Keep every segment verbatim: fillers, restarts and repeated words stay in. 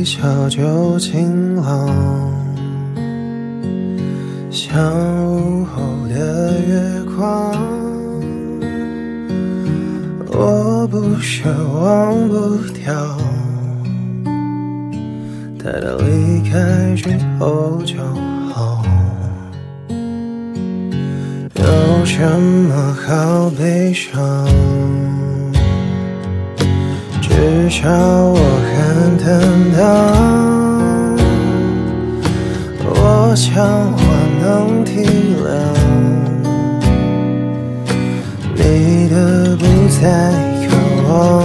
一笑就晴朗，像午后的月光。我不是忘不掉，待他离开之后就好。有什么好悲伤？至少我很坦荡，我想我能体谅你的不再渴望。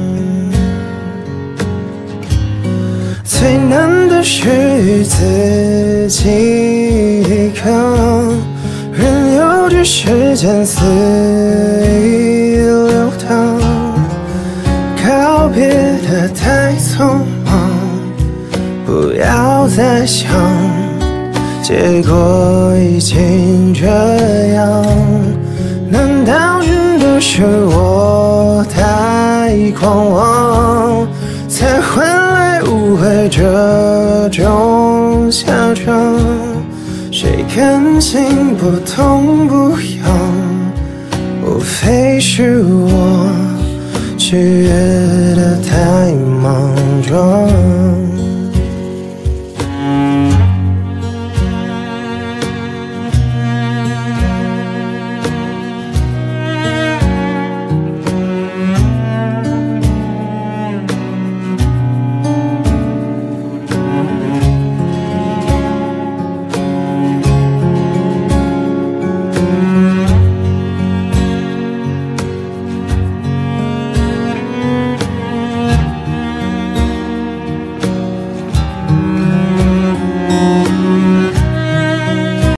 最难的是自己抵抗，任由这时间肆意流淌。告别的太匆忙，不要再想，结果已经这样。难道真的是我太狂妄，才换来误会这种下场？谁感情不痛不痒，无非是我取悦的太莽撞。